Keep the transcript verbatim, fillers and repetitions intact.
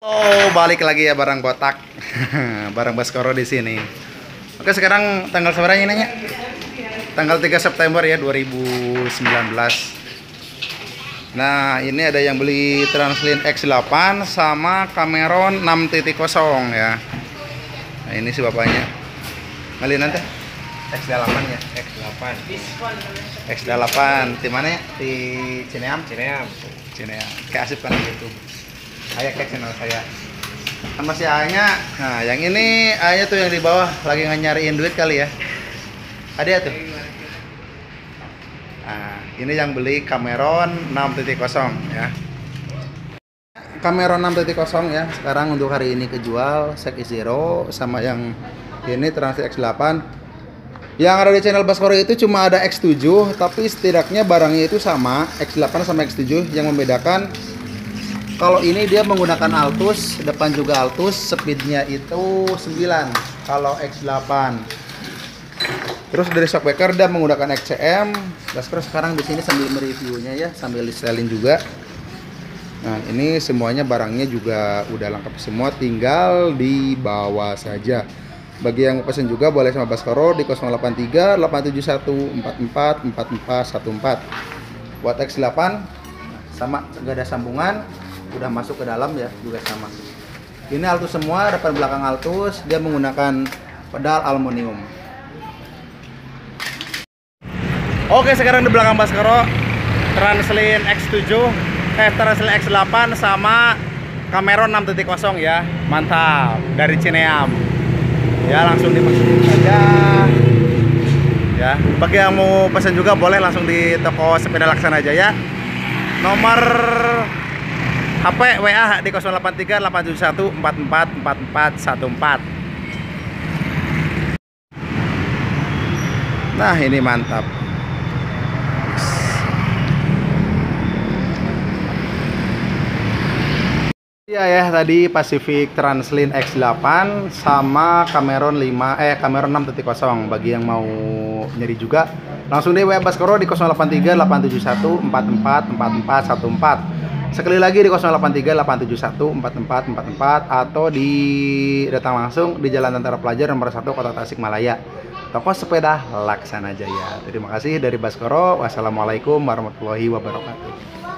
Oh, balik lagi ya barang botak. Barang Baskoro di sini. Oke, sekarang tanggal seberapa ini nanya? Tanggal tiga September ya dua ribu sembilan belas. Nah, ini ada yang beli Translink X delapan sama Cameron enam titik nol ya. Nah, ini si bapaknya. Ngalih nanti X delapan ya, X delapan. X delapan. Di mana ya? Di Cineam, Cineam. Cineam. Kayak asip kan gitu. Ayah ke channel saya. Kan masih ayahnya. Nah, yang ini ayahnya tuh yang di bawah lagi nyariin duit kali ya. Ada tuh. Nah, ini yang beli Cameron enam titik nol ya. Cameron enam titik nol ya. Sekarang untuk hari ini kejual Sek Zero sama yang ini Translink X delapan. Yang ada di channel Baskoro itu cuma ada X tujuh, tapi setidaknya barangnya itu sama, X delapan sama X tujuh. Yang membedakan kalau ini dia menggunakan Altus, depan juga Altus, speednya itu sembilan kalau X delapan. Terus dari shockbreaker dia menggunakan X C M. Baskoro sekarang di sini sambil mereviewnya ya, sambil disetelin juga. Nah, ini semuanya barangnya juga udah lengkap semua, tinggal dibawa saja. Bagi yang pesen juga boleh sama Baskoro di nol delapan tiga delapan tujuh satu empat empat empat empat satu empat. Buat X delapan sama gak ada sambungan, udah masuk ke dalam ya, juga sama. Ini Altus semua, depan belakang Altus, dia menggunakan pedal aluminium. Oke, sekarang di belakang Baskoro Translink X tujuh, eh Translink X delapan sama Cameron enam titik nol ya. Mantap, dari Cineam. Ya, langsung dipesan saja. Ya, bagi yang mau pesan juga boleh langsung di toko sepeda Laksana Jaya. Nomor H P W A di nol delapan tiga delapan tujuh satu empat empat empat empat satu empat. Nah, ini mantap. Iya ya, tadi Pacific Translink X delapan sama Cameron lima eh Cameron enam titik nol. Bagi yang mau nyari juga langsung di W A Baskoro di nol delapan tiga delapan tujuh satu empat empat empat empat satu empat. Sekali lagi di nol delapan tiga delapan tujuh satu empat empat empat empat atau di datang langsung di Jalan Tentara Pelajar nomor satu Kota Tasikmalaya. Toko sepeda Laksana Jaya. Terima kasih dari Baskoro. Wassalamualaikum warahmatullahi wabarakatuh.